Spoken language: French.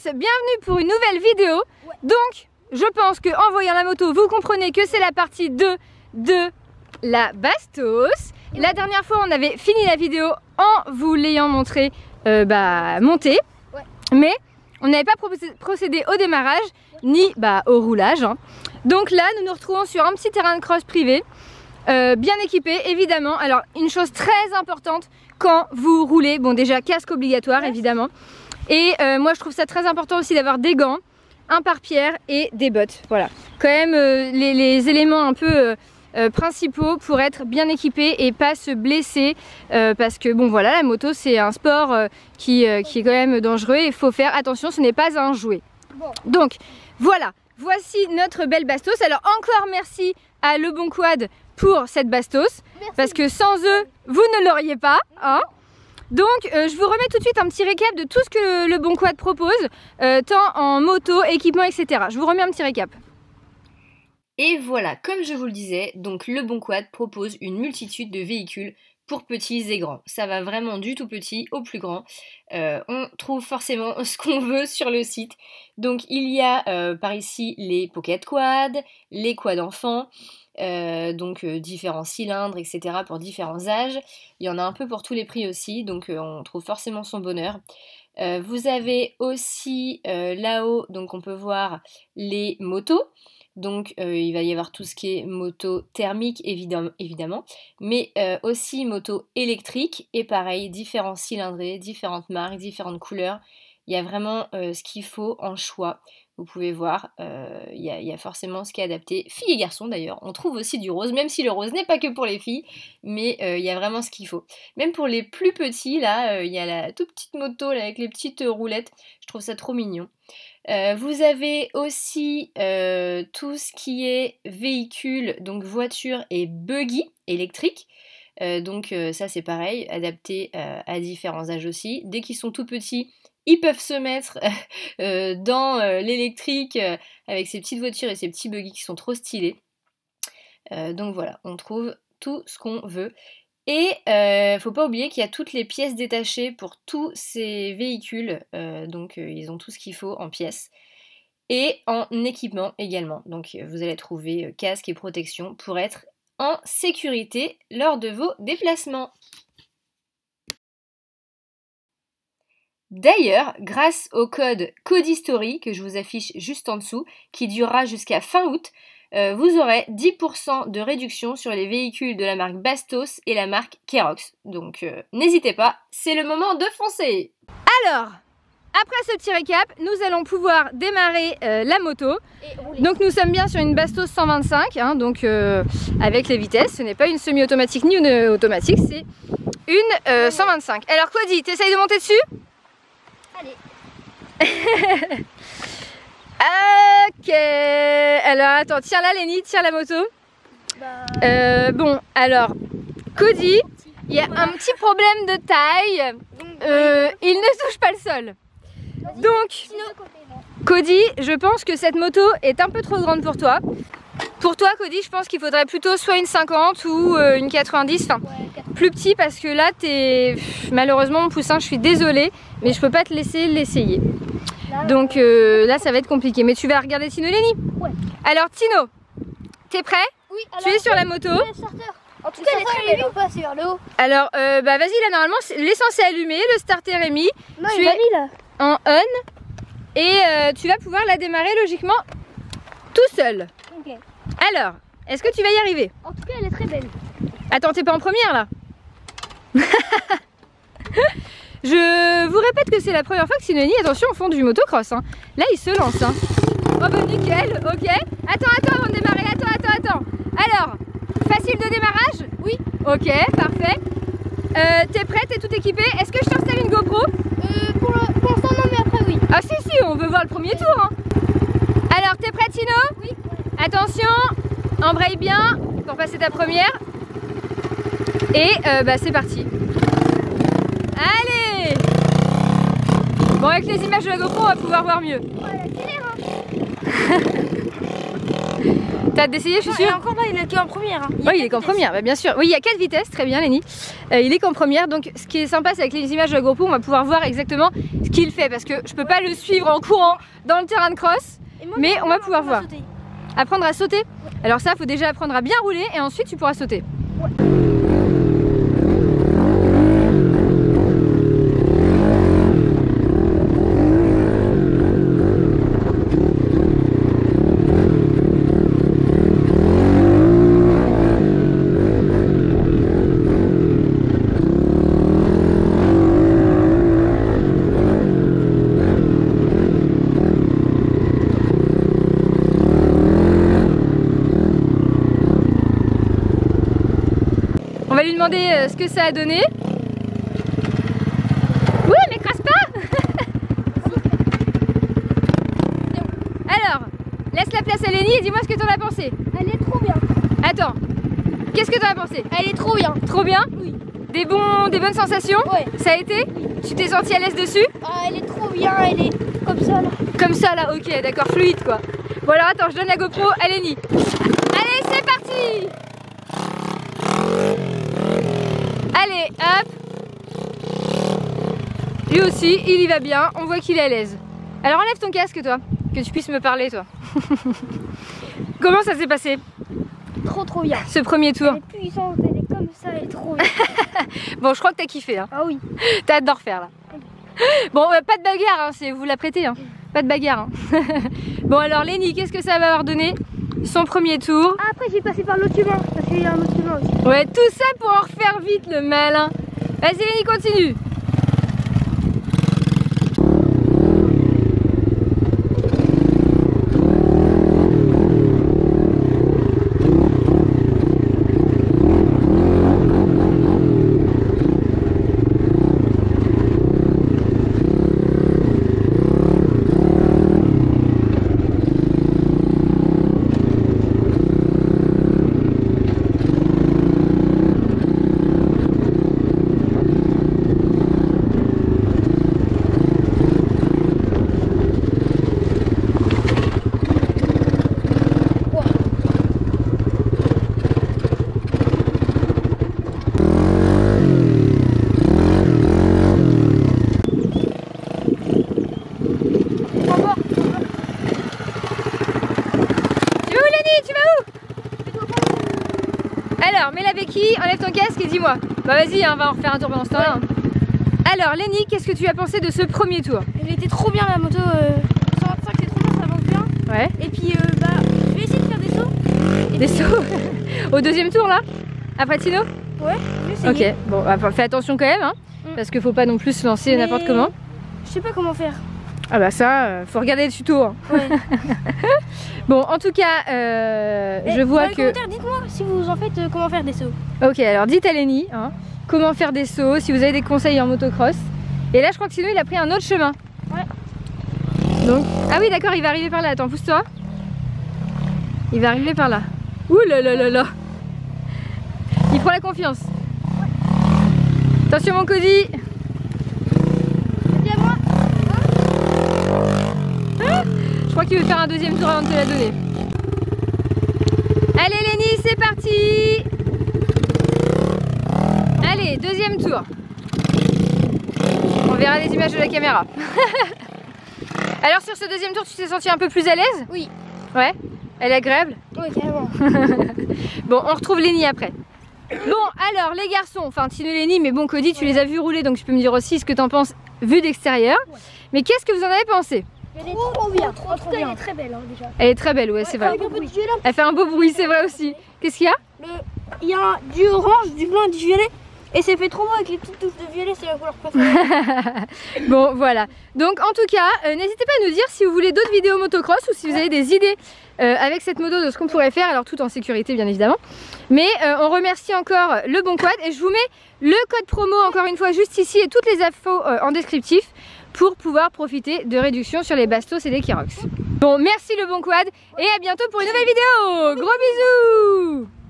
bienvenue pour une nouvelle vidéo. Donc, je pense qu'en voyant la moto, vous comprenez que c'est la partie 2 de la Bastos. La dernière fois, on avait fini la vidéo en vous l'ayant montré monter. Mais on n'avait pas procédé au démarrage, ni au roulage. Donc là, nous nous retrouvons sur un petit terrain de cross privé, bien équipé, évidemment. Alors, une chose très importante quand vous roulez, bon déjà, casque obligatoire, évidemment. Et moi je trouve ça très important aussi d'avoir des gants, un pare-pierre et des bottes. Voilà, quand même les éléments un peu principaux pour être bien équipé et pas se blesser. Parce que bon voilà, la moto c'est un sport qui est quand même dangereux et il faut faire attention, ce n'est pas un jouet. Donc voilà, voici notre belle Bastos. Alors encore merci à Le Bon Quad pour cette Bastos. Parce que sans eux, vous ne l'auriez pas. Donc je vous remets tout de suite un petit récap de tout ce que le Bon Quad propose, tant en moto, équipement, etc. Je vous remets un petit récap. Et voilà, comme je vous le disais, donc le Bon Quad propose une multitude de véhicules pour petits et grands. Ça va vraiment du tout petit au plus grand. On trouve forcément ce qu'on veut sur le site. Donc il y a par ici les Pocket Quad, les quads enfants, différents cylindres, etc. pour différents âges. Il y en a un peu pour tous les prix aussi, donc on trouve forcément son bonheur. Vous avez aussi là-haut, donc on peut voir les motos. Donc il va y avoir tout ce qui est moto thermique évidemment, mais aussi moto électrique et pareil, différents cylindrés, différentes marques, différentes couleurs. Il y a vraiment ce qu'il faut en choix. Vous pouvez voir, il y a forcément ce qui est adapté. Filles et garçons d'ailleurs, on trouve aussi du rose, même si le rose n'est pas que pour les filles, mais il y a vraiment ce qu'il faut. Même pour les plus petits, là, il y a la toute petite moto là, avec les petites roulettes, je trouve ça trop mignon. Vous avez aussi tout ce qui est véhicule, donc voiture et buggy électrique. Ça c'est pareil, adapté à différents âges aussi. Dès qu'ils sont tout petits, ils peuvent se mettre dans l'électrique avec ces petites voitures et ces petits buggy qui sont trop stylés. Donc voilà, on trouve tout ce qu'on veut. Et faut pas oublier qu'il y a toutes les pièces détachées pour tous ces véhicules. Ils ont tout ce qu'il faut en pièces. Et en équipement également. Donc vous allez trouver casque et protection pour être en sécurité lors de vos déplacements. D'ailleurs, grâce au code CODISTORY que je vous affiche juste en dessous, qui durera jusqu'à fin août, vous aurez 10% de réduction sur les véhicules de la marque Bastos et la marque Kerox. Donc n'hésitez pas, c'est le moment de foncer. Alors, après ce petit récap, nous allons pouvoir démarrer la moto. Donc nous sommes bien sur une Bastos 125, avec les vitesses. Ce n'est pas une semi-automatique ni une automatique, c'est une 125. Alors Cody, t'essayes de monter dessus ? Allez. Ok. Alors attends, tiens là Lénie, tiens la moto. Bon, alors Cody, il y a un petit problème de taille. Il ne touche pas le sol. Donc, Cody, je pense que cette moto est un peu trop grande pour toi. Pour toi, Cody, je pense qu'il faudrait plutôt soit une 50 ou une 90, plus petit parce que là, malheureusement, mon poussin, je suis désolée, mais je peux pas te laisser l'essayer. Donc là, ça va être compliqué. Mais tu vas regarder Tino et Lénie. Alors, Tino, t'es prêt? Oui. Tu es sur la moto. En tout cas, elle est très belle, on passe vers le haut. Alors, vas-y, là, normalement, l'essence est allumée, le starter est mis. Non, tu es là. en on et tu vas pouvoir la démarrer logiquement tout seul. Ok. Alors, est-ce que tu vas y arriver? En tout cas, elle est très belle. Attends, t'es pas en première là? Je vous répète que c'est la première fois que Sinoni, attention, font du motocross. Là, il se lance. Oh bah nickel, ok. Attends, avant de démarrer, attends. Alors, facile de démarrage? Oui. Ok, parfait. T'es prête? T'es tout équipée? Est-ce que je t'installe une GoPro? Pour l'instant, non, mais après, oui. Ah si, on veut voir le premier tour. Alors, t'es prête, Tino? Oui. Attention, embraye bien pour passer ta première. Et c'est parti. Allez! Bon, avec les images de la GoPro, on va pouvoir voir mieux. Ouais, T'as hâte d'essayer, je suis sûre? Et encore là, il est qu'en première. Hein. Oui, il est qu'en première, bah, bien sûr. Oui, il y a 4 vitesses, très bien Lenny. Il est qu'en première, donc ce qui est sympa, c'est avec les images de la GoPro, on va pouvoir voir exactement ce qu'il fait, parce que je peux pas le suivre en courant dans le terrain de cross, mais on va pouvoir voir. Apprendre à sauter. Alors ça, faut déjà apprendre à bien rouler, et ensuite tu pourras sauter. On va lui demander ce que ça a donné. Oui, mais crasse pas. Alors, laisse la place à Lenny et dis-moi ce que t'en as pensé. Elle est trop bien. Attends, qu'est-ce que t'en as pensé? Elle est trop bien. Trop bien? Oui. Des bonnes sensations? Ouais. Ça a été? Tu t'es senti à l'aise dessus? Ah, elle est trop bien, elle est comme ça là. Comme ça là, ok, d'accord, fluide quoi. Bon alors attends, je donne la GoPro à Lenny. Allez, c'est parti! Allez, hop. Lui aussi, il y va bien, on voit qu'il est à l'aise. Alors enlève ton casque toi, que tu puisses me parler toi. Comment ça s'est passé? Trop bien. Ce premier tour? Elle est puissante, elle est comme ça, elle est trop bien. Bon, je crois que t'as kiffé hein. Ah oui. T'as hâte d'en refaire là. Bon, pas de bagarre, hein, c'est vous la prêtez hein. Pas de bagarre hein. Bon alors Lenny, qu'est-ce que ça va avoir donné? Son premier tour. Ah, après j'ai passé par l'autre chemin, parce qu'il y a un autre chemin aussi. Ouais, tout ça pour en refaire vite le malin. Vas-y Lenny, continue. Alors, mets la béquille, enlève ton casque et dis-moi. Bah vas-y, on va en refaire un tour pendant ce temps-là. Alors, Lenny, qu'est-ce que tu as pensé de ce premier tour? Elle était trop bien la moto, 125 c'est trop bien, ça avance bien. Ouais. Et puis bah, je vais essayer de faire des sauts. Des sauts au deuxième tour là? À Patino? Ouais, je vais essayer. Ok, bon, fais attention quand même, hein, parce qu'il faut pas non plus se lancer n'importe comment. Je sais pas comment faire. Ah bah ça, faut regarder le tuto. Hein. Ouais. Bon, en tout cas, je vois que... Dites-moi si vous en faites comment faire des sauts. Ok, alors dites à Lenny hein, comment faire des sauts, si vous avez des conseils en motocross. Et là, je crois que sinon, il a pris un autre chemin. Ouais. Donc... Ah oui, d'accord, il va arriver par là. Attends, pousse-toi. Il va arriver par là. Ouh là là là là. Il prend la confiance. Attention, mon Cody. Vas-y à moi. Je crois qu'il veut faire un deuxième tour avant de te la donner. Allez Lenny, c'est parti. Allez, deuxième tour. On verra les images de la caméra. Alors sur ce deuxième tour, tu t'es senti un peu plus à l'aise? Oui. Ouais. Elle est agréable? Oui, carrément. Bon, on retrouve Lenny après. Bon, alors les garçons, enfin Tino et Lenny, mais bon Cody, tu les as vus rouler, donc tu peux me dire aussi ce que tu en penses vu d'extérieur. Ouais. Mais qu'est-ce que vous en avez pensé? Elle est trop bien. En tout cas, elle est très belle hein, déjà. Elle est très belle, ouais, c'est vrai. Elle fait un beau bruit, c'est vrai aussi. Qu'est-ce qu'il y a? Il y a du orange, du blanc et du violet. Et c'est fait trop beau avec les petites touches de violet, c'est la couleur préférée. Bon, voilà. Donc, en tout cas, n'hésitez pas à nous dire si vous voulez d'autres vidéos motocross ou si vous avez des idées avec cette moto de ce qu'on pourrait faire. Alors, tout en sécurité, bien évidemment. Mais on remercie encore le Bon Quad et je vous mets le code promo, encore une fois, juste ici et toutes les infos en descriptif pour pouvoir profiter de réductions sur les Bastos et les Kirox. Bon, merci le Bon Quad et à bientôt pour une nouvelle vidéo. Gros bisous!